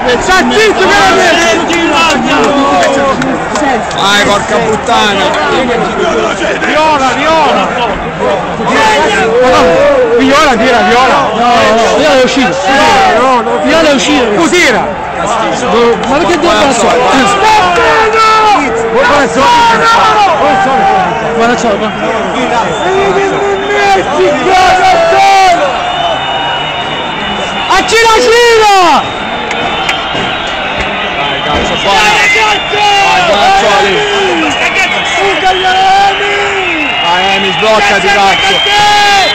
Sta zitto che la vai, porca puttana! Viola! Viola, tira, viola! No, viola è uscito! Viola è uscito! Cos'era? Ma perché dove va la solita? Guarda la solita! Accira! Dai, cazzo, buona! Vai, Emi, sbloccati, cazzo!